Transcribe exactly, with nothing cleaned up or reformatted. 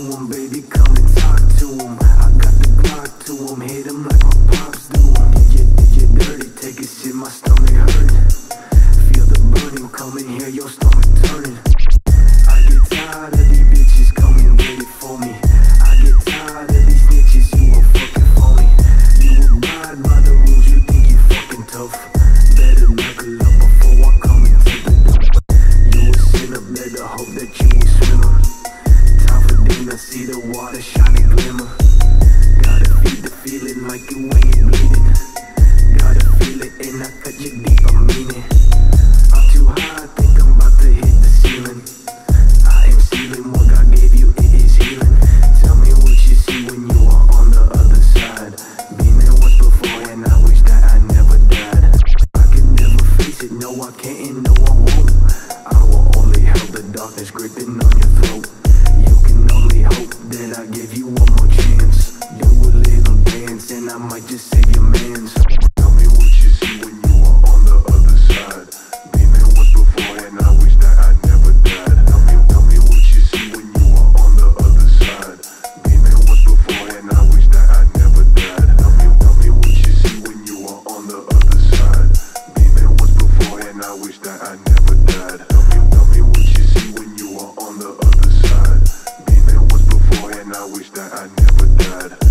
him, baby, come and talk to him. I got the Glock to him, hit him like my pops do him. Did you, did you dirty, take a shit, my stomach hurt. Feel the burning, come in here, your stomach turning. I get tired of these bitches coming ready for me. I get tired of these snitches, you a fucking phony. You abide by the rules, you think you fucking tough. Better knuckle up before I come and take the dope. You a sinner, better hope that you a swimmer. Time for dinner, see the water shining glimmer. Gotta feed the feeling like you ain't bleeding. Gotta feel it and I cut you deep, I mean it. I'm too high, I think I'm about to hit the ceiling. I am sealing what God gave you, it is healing. Tell me what you see when you are on the other side. Been there once before and I wish that I never died. I can never face it, no I can't and no I won't. I will only help the darkness gripping on your throat. You can only hope that I give you one more chance. Do a little dance and I might just save your mans. Tell me what you see when you are on the other side. Been there once before and I wish that I never died. Tell me, tell me what you see when you are on the other side. Been there once before and I wish that I never died. Tell me, tell me what you see when you are on the other side. Been there once before and I wish that I never died. Tell me, tell me what you see when you are on the other side. Been there once before and I wish that I never died.